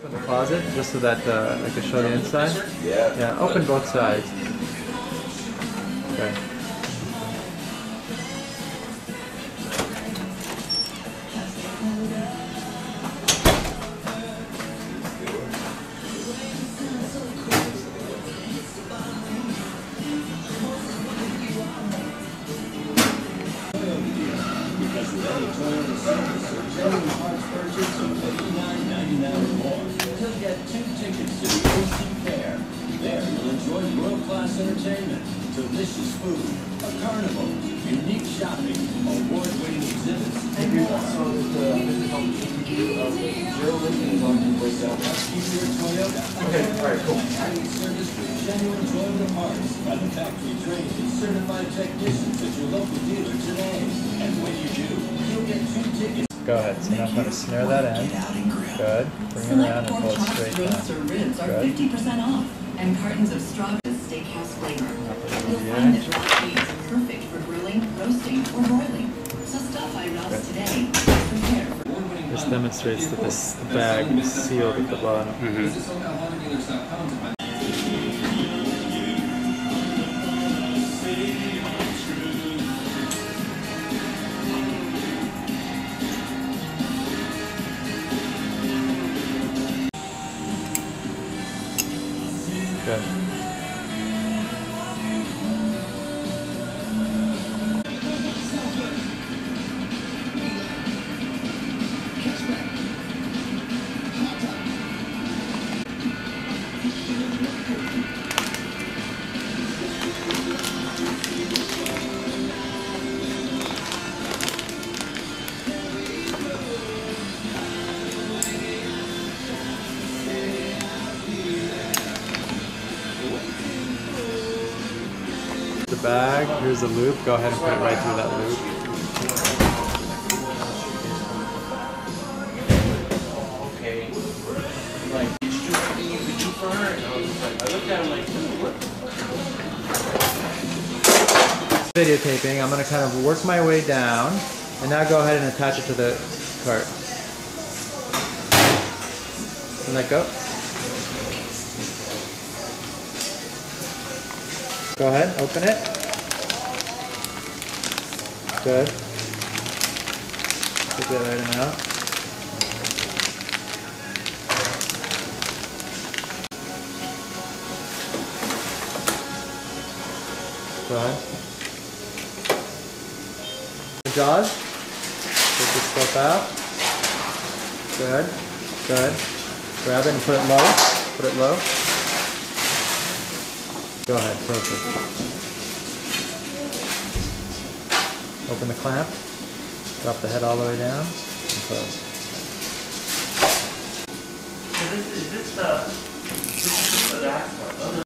From the closet, just so that I can show the inside. Yeah. Yeah, open both sides. Okay. Because with any Toyota service or genuine parts purchase of $59.99 or more, you'll get 2 tickets to the AC Fair. There you'll enjoy world-class entertainment, delicious food, a carnival, unique shopping, award-winning exhibits, and more. Keep your Toyota. Okay, alright, cool. Highly serviced with genuine Toyota parts by the factory trained and certified technicians at your local dealer today. And when you do, you'll get 2 tickets. Go ahead. So now I'm going to snare that in. Good. Bring it around and pull it straight down. Ribs are Good. 50% off, and cartons of Strawberry Steakhouse flavor. You'll Yeah. find that raw cheese is perfect for grilling, roasting, or broiling. So stop by Ralph's today. Prepare for This demonstrates that this bag is sealed at the bottom. Good. The bag, here's the loop. Go ahead and put it right through that loop. Okay. Like, you should be the do for her. And I was just like, I looked at him like, what? Videotaping, I'm going to kind of work my way down, and now go ahead and attach it to the cart. And let go. Go ahead, open it. Good. Take that item out. Go ahead. Jaws. Take this stuff out. Good. Good. Grab it and put it low. Put it low. Go ahead. Perfect. Open the clamp. Drop the head all the way down. And close. So this is the